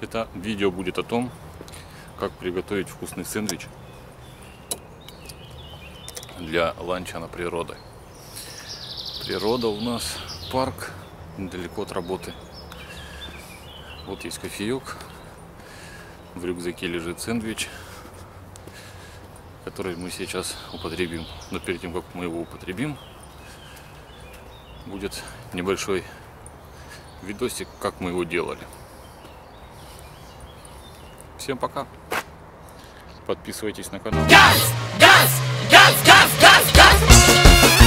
Это видео будет о том, как приготовить вкусный сэндвич для ланча на природе. Природа у нас парк недалеко от работы. Вот есть кофеек. В рюкзаке лежит сэндвич, который мы сейчас употребим. Но перед тем, как мы его употребим, будет небольшой видосик, как мы его делали. Всем пока. Подписывайтесь на канал. Газ! Газ! Газ! Газ! Газ! Газ!